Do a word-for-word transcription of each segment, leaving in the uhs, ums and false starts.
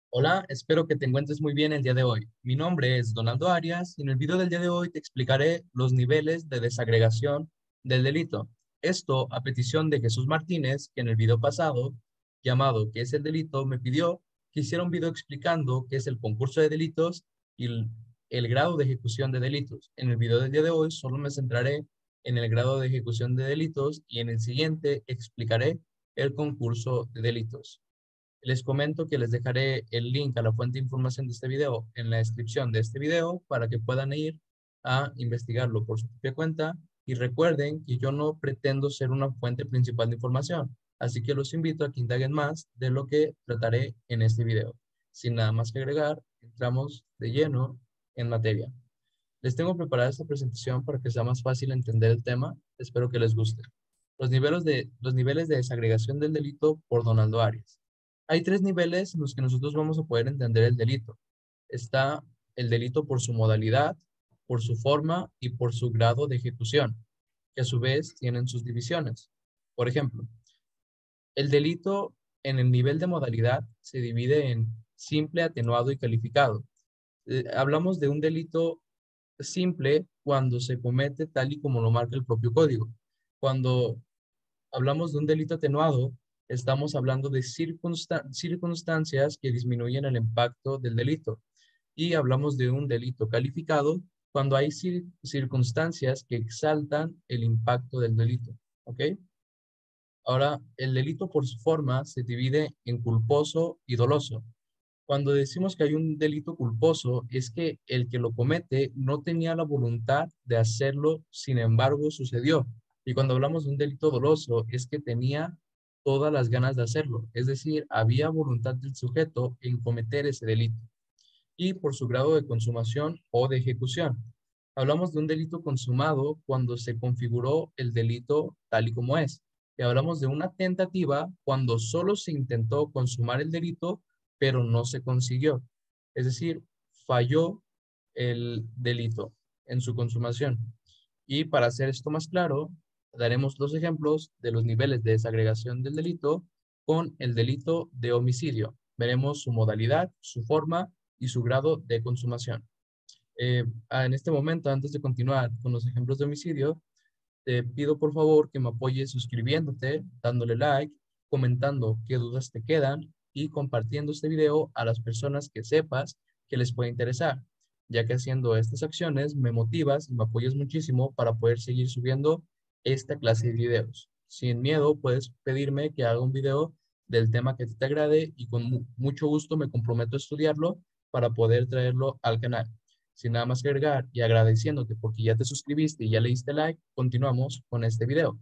Hola, espero que te encuentres muy bien el día de hoy. Mi nombre es Donaldo Arias y en el video del día de hoy te explicaré los niveles de desagregación del delito. Esto a petición de Jesús Martínez, que en el video pasado, llamado ¿Qué es el delito?, me pidió que hiciera un video explicando qué es el concurso de delitos y el, el grado de ejecución de delitos. En el video del día de hoy solo me centraré en el grado de ejecución de delitos y en el siguiente explicaré el concurso de delitos. Les comento que les dejaré el link a la fuente de información de este video en la descripción de este video para que puedan ir a investigarlo por su propia cuenta. Y recuerden que yo no pretendo ser una fuente principal de información, así que los invito a que indaguen más de lo que trataré en este video. Sin nada más que agregar, entramos de lleno en materia. Les tengo preparada esta presentación para que sea más fácil entender el tema. Espero que les guste. Los niveles de, los niveles de desagregación del delito por Donaldo Arias. Hay tres niveles en los que nosotros vamos a poder entender el delito. Está el delito por su modalidad, por su forma y por su grado de ejecución, que a su vez tienen sus divisiones. Por ejemplo, el delito en el nivel de modalidad se divide en simple, atenuado y calificado. Eh, hablamos de un delito simple cuando se comete tal y como lo marca el propio código. Cuando hablamos de un delito atenuado, estamos hablando de circunstan circunstancias que disminuyen el impacto del delito. Y hablamos de un delito calificado cuando hay cir circunstancias que exaltan el impacto del delito. ¿Ok? Ahora, el delito por su forma se divide en culposo y doloso. Cuando decimos que hay un delito culposo, es que el que lo comete no tenía la voluntad de hacerlo, sin embargo sucedió. Y cuando hablamos de un delito doloso, es que tenía todas las ganas de hacerlo. Es decir, había voluntad del sujeto en cometer ese delito. Y por su grado de consumación o de ejecución. Hablamos de un delito consumado cuando se configuró el delito tal y como es. Y hablamos de una tentativa cuando solo se intentó consumar el delito pero no se consiguió. Es decir, falló el delito en su consumación. Y para hacer esto más claro, daremos dos ejemplos de los niveles de desagregación del delito con el delito de homicidio. Veremos su modalidad, su forma y su grado de consumación. Eh, en este momento, antes de continuar con los ejemplos de homicidio, te pido por favor que me apoyes suscribiéndote, dándole like, comentando qué dudas te quedan y compartiendo este video a las personas que sepas que les puede interesar, ya que haciendo estas acciones me motivas y me apoyas muchísimo para poder seguir subiendo esta clase de videos. Sin miedo, puedes pedirme que haga un video del tema que te agrade y con mu mucho gusto me comprometo a estudiarlo para poder traerlo al canal. Sin nada más que agregar y agradeciéndote porque ya te suscribiste y ya le diste like, continuamos con este video.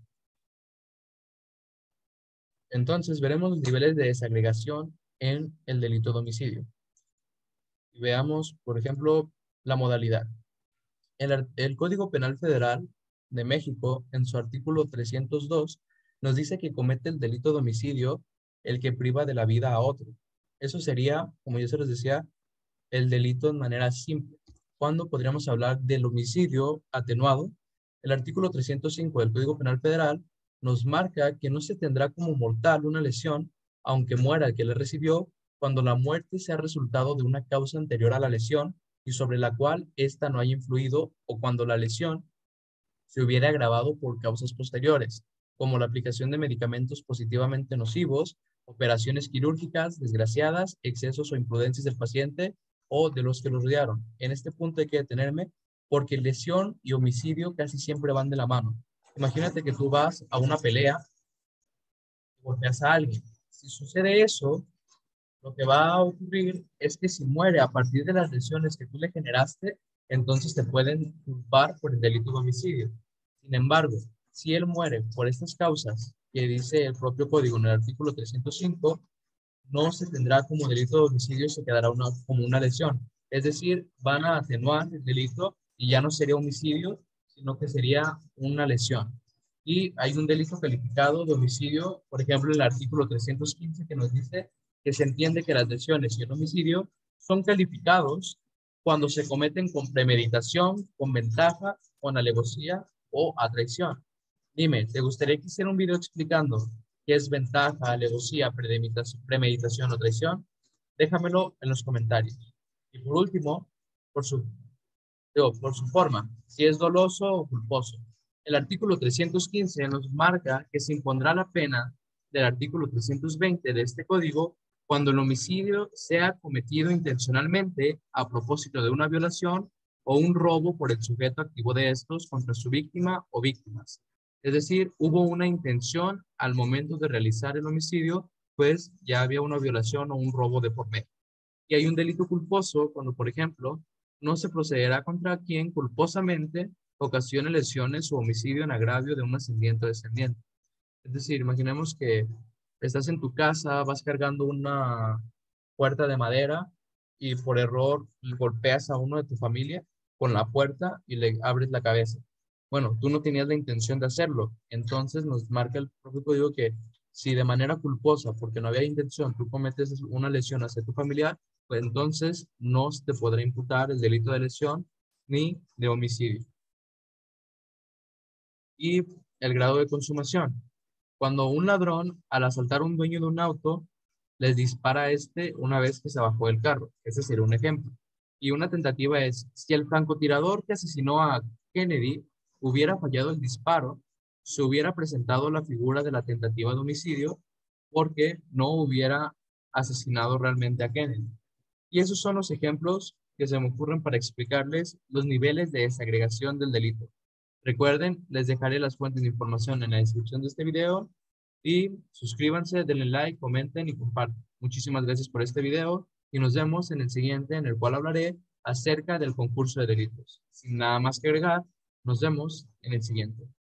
Entonces veremos los niveles de desagregación en el delito de homicidio. Y veamos, por ejemplo, la modalidad. El, ar- el Código Penal Federal de México, en su artículo trescientos dos, nos dice que comete el delito de homicidio el que priva de la vida a otro. Eso sería, como yo se los decía, el delito de manera simple. ¿Cuándo podríamos hablar del homicidio atenuado? El artículo trescientos cinco del Código Penal Federal nos marca que no se tendrá como mortal una lesión, aunque muera el que le recibió, cuando la muerte sea resultado de una causa anterior a la lesión y sobre la cual ésta no haya influido, o cuando la lesión se hubiera agravado por causas posteriores, como la aplicación de medicamentos positivamente nocivos, operaciones quirúrgicas desgraciadas, excesos o imprudencias del paciente o de los que lo rodearon. En este punto hay que detenerme porque lesión y homicidio casi siempre van de la mano. Imagínate que tú vas a una pelea y golpeas a alguien. Si sucede eso, lo que va a ocurrir es que si muere a partir de las lesiones que tú le generaste, entonces te pueden culpar por el delito de homicidio. Sin embargo, si él muere por estas causas que dice el propio código en el artículo trescientos cinco, no se tendrá como delito de homicidio, se quedará una, como una lesión. Es decir, van a atenuar el delito y ya no sería homicidio, sino que sería una lesión. Y hay un delito calificado de homicidio, por ejemplo, el artículo trescientos quince que nos dice que se entiende que las lesiones y el homicidio son calificados cuando se cometen con premeditación, con ventaja, con alevosía o a traición. Dime, ¿te gustaría que hiciera un video explicando qué es ventaja, alevosía, premeditación, premeditación o traición? Déjamelo en los comentarios. Y por último, por su, digo, por su forma, si es doloso o culposo. El artículo trescientos quince nos marca que se impondrá la pena del artículo trescientos veinte de este código cuando el homicidio sea cometido intencionalmente a propósito de una violación o un robo por el sujeto activo de estos contra su víctima o víctimas. Es decir, hubo una intención al momento de realizar el homicidio, pues ya había una violación o un robo de por medio. Y hay un delito culposo cuando, por ejemplo, no se procederá contra quien culposamente ocasione lesiones o homicidio en agravio de un ascendiente o descendiente. Es decir, imaginemos que estás en tu casa, vas cargando una puerta de madera y por error golpeas a uno de tu familia con la puerta y le abres la cabeza. Bueno, tú no tenías la intención de hacerlo, entonces nos marca el propio código que si de manera culposa, porque no había intención, tú cometes una lesión hacia tu familiar, pues entonces no se te podrá imputar el delito de lesión ni de homicidio. Y el grado de consumación. Cuando un ladrón, al asaltar a un dueño de un auto, les dispara a este una vez que se bajó del carro. Ese sería un ejemplo. Y una tentativa es, si el francotirador que asesinó a Kennedy hubiera fallado el disparo, se hubiera presentado la figura de la tentativa de homicidio porque no hubiera asesinado realmente a Kennedy. Y esos son los ejemplos que se me ocurren para explicarles los niveles de desagregación del delito. Recuerden, les dejaré las fuentes de información en la descripción de este video y suscríbanse, denle like, comenten y compartan. Muchísimas gracias por este video y nos vemos en el siguiente en el cual hablaré acerca del concurso de delitos. Sin nada más que agregar, nos vemos en el siguiente.